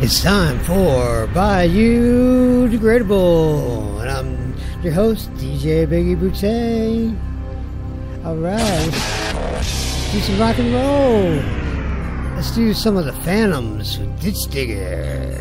It's time for Biodegradable, and I'm your host, DJ Biggie Boutte. Alright, let's do some rock and roll. Let's do some of the Phantoms with Ditch Digger.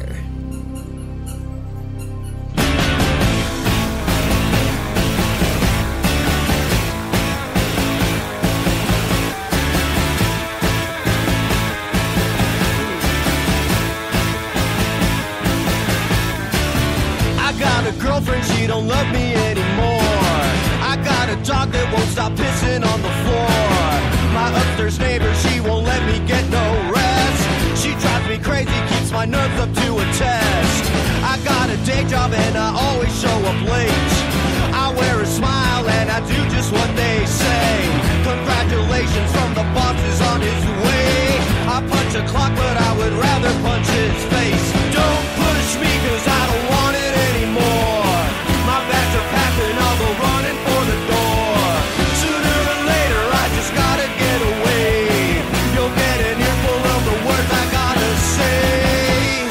Girlfriend, she don't love me anymore. I got a dog that won't stop pissing on the floor. My upstairs neighbor, she won't let me get no rest. She drives me crazy, keeps my nerves up to a test. I got a day job and I always show up late. I wear a smile and I do just what they say. Congratulations from the boss is on his way. I punch a clock but I would rather punch his face. Don't push me cause I don't want it anymore. My bags are packed and I'll go running for the door. Sooner or later I just gotta get away. You'll get an earful of the words I gotta say.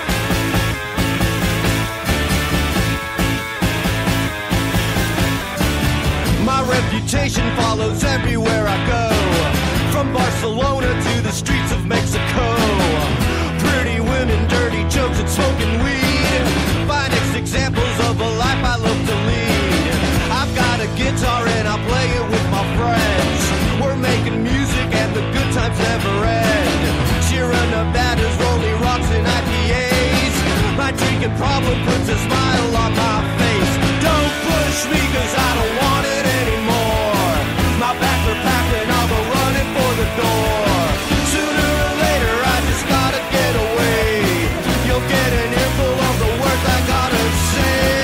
My reputation follows everywhere I go. From Barcelona to the streets of Mexico. Pretty women, dirty jokes and smoking weed. Finest examples of a life I love to lead. I've got a guitar and I play it with my friends. We're making music and the good times never end. Sierra Nevada's rolling rocks and IPAs. My drinking problem puts a smile on my face. Don't push me cause I don't want it anymore. My bags are packed and I'll go running for the door. Sooner or later I just gotta get away. You'll get an earful of the words I gotta say.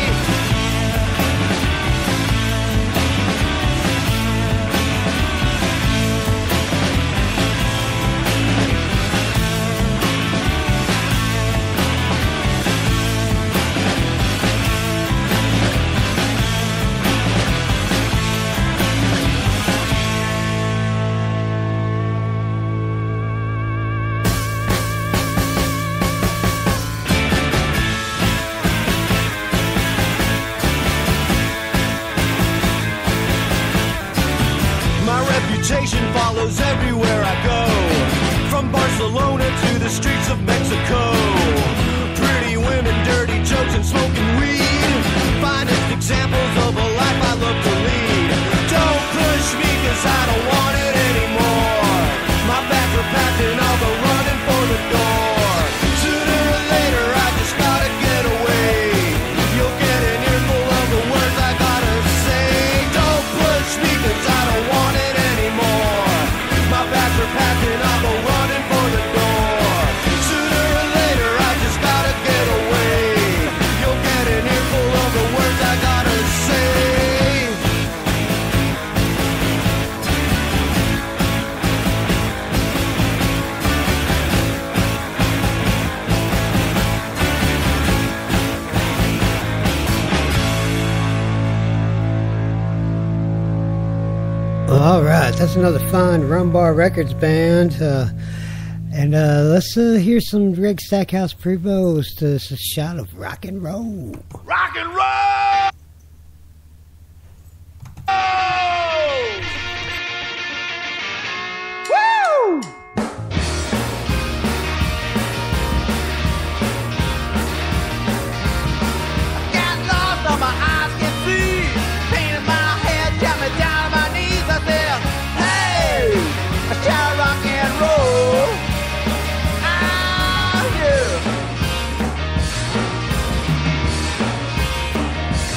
Reputation follows everywhere I go. From Barcelona to the streets of Mexico. Pretty women, dirty jokes and smoking weed. Finest examples of a life I love to lead. Don't push me cause I don't want it anymore. My bags are packed and I'll go running for the door. Sooner or later I just gotta get away. You'll get an earful of the words I gotta say. Don't push me cause I don't want it anymore. My bags are packed and I'll go running for the door. Sooner or later I just gotta get away. You'll get an earful of the words I gotta say. All right, that's another fine Rumbar Records band. And let's hear some Greg Stackhouse Prevost. It's a shot of rock and roll. Rock and roll! Woo! Got lost on my eyes can see. Pain in my head got me down on my knees. I said, hey, I shout rock and roll. Ah, yeah.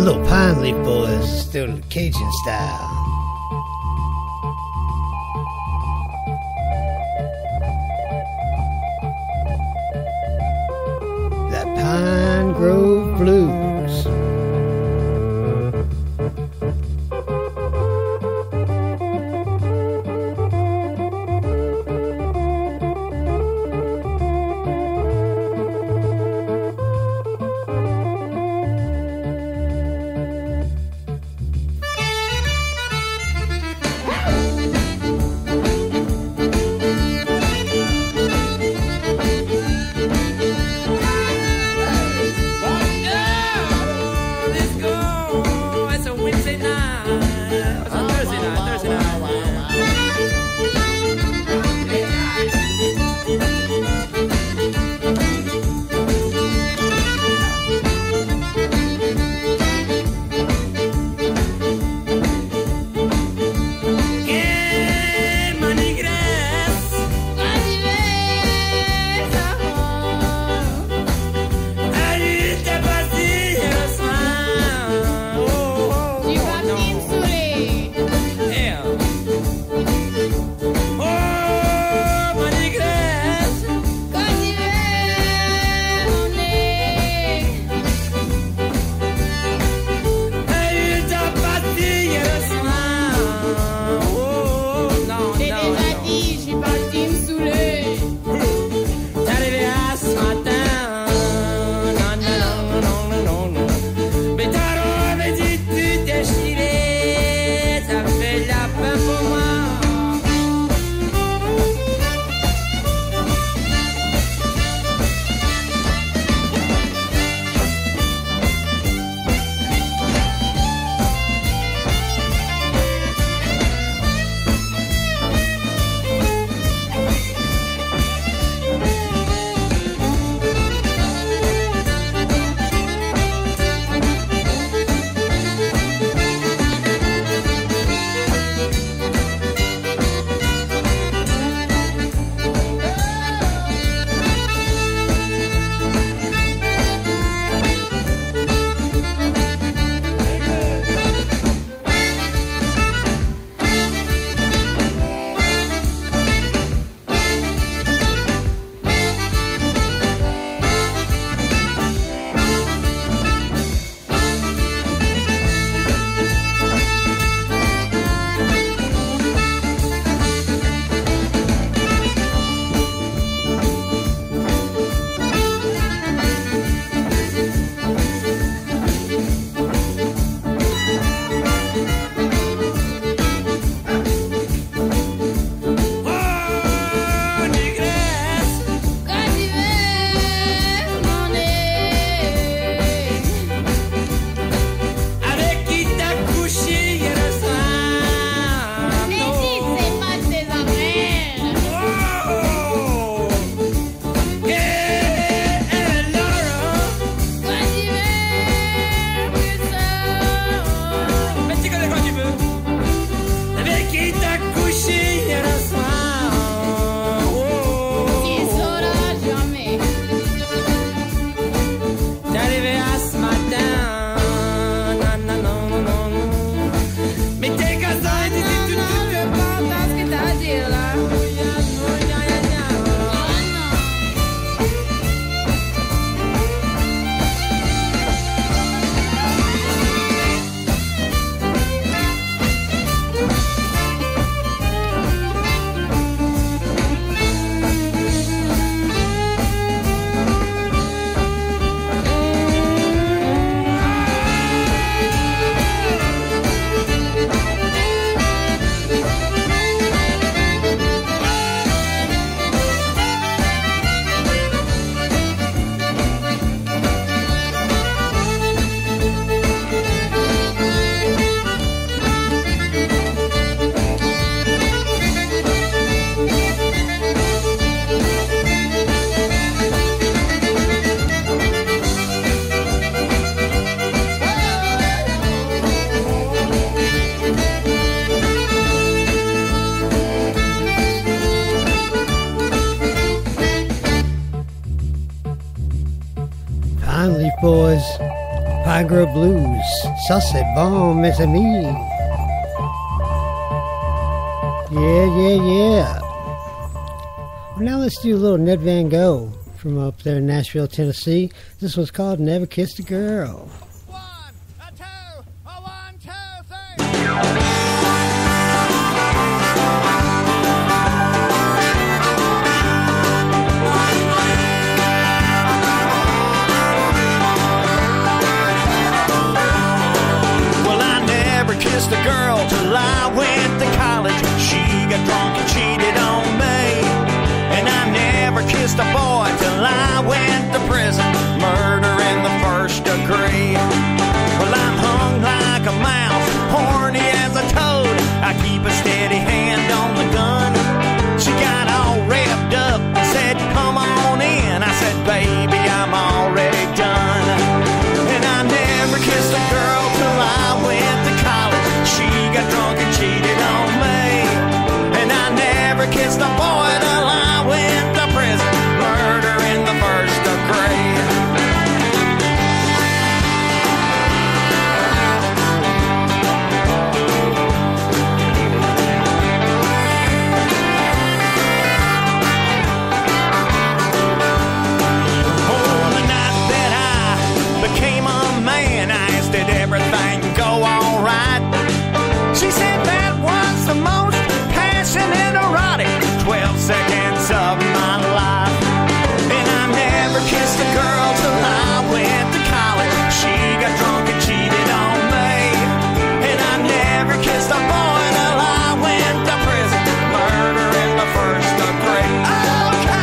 little Pine Leaf Boys, still Cajun style. That Pine Grove Blues. Pine Leaf Boys, Pine Grove Blues, Sussex Bomb, it's a me. Yeah. Well, now let's do a little Ned Van Gogh from up there in Nashville, Tennessee. This one's called Never Kissed a Girl. 1, 2, 1, 2, 3. Well, I never kissed a girl till I went to college. She got drunk and cheated on me. And I never kissed a boy till I went to prison, murder in the first degree. Well, I'm hung like a mouse, horny as a toad. I keep a steady hand on the gun. She got all revved up and said, come on in. I said, baby, I'm already done. And I never kissed a girl till I went to college. She got drunk and cheated on me. And I never kissed a boy till I went to prison, murder in the first degree. On the night that I became a man, I asked did everything go all right. She said that was the most passionate erotic 12 seconds of my life. And I never kissed a girl till I went to college. She got drunk and cheated on me. And I never kissed a boy till I went to prison, murder in the first degree. Okay.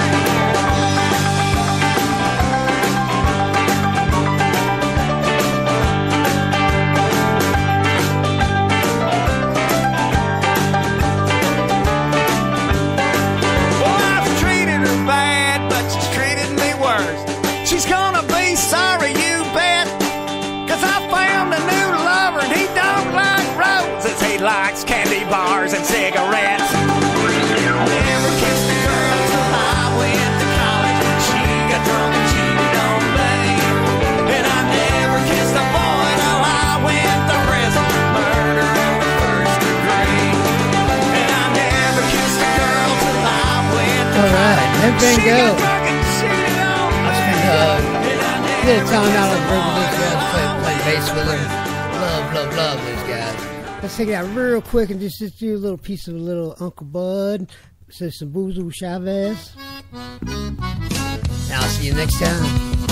Well, I've treated her bad, but she's treated me worse. She's gonna be sorry, you bet. 'Cause I found a new lover and he don't like roses. He likes candy bars and cigarettes. Never kissed a girl till I went to college. She got drunk and cheated on me. And I never kissed a boy till I went to prison, murder in the first degree. And I never kissed a girl till I went to All right, Ned Van She got Gogh. drunk and cheated on me. Let's spend a little time out of the these guys, play bass with them. Love these guys. Let's take it out real quick and just do a little piece of a little Uncle Bud. So some Boozle Chavez. And I'll see you next time.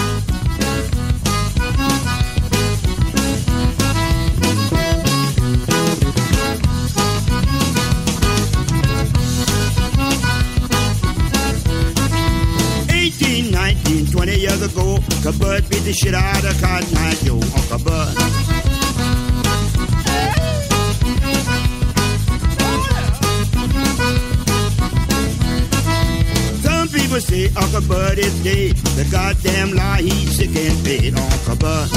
$18, $19, $20 years ago, Uncle Bud beat the shit out of Cotton Eye Joe. Uncle Bud. Some people say Uncle Bud is dead. The goddamn lie, he's sick and dead. Uncle Bud.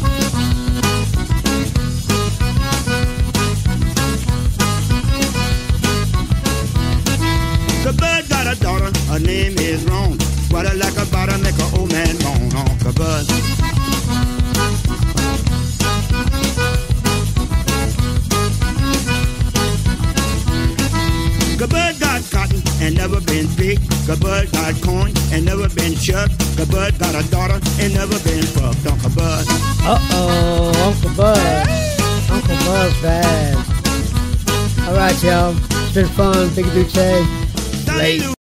Uncle Bud got a daughter, her name is Ron. What I like about her, make an old man moan. Uncle Bud. Uncle Bud got cotton and never been picked. Uncle Bud got corn and never been shucked. Uncle Bud got a daughter and never been fucked. Uncle Bud. Uh-oh, Uncle Bud. Uncle Bud's bad. All right, y'all. It's been fun. Big Duce. Late.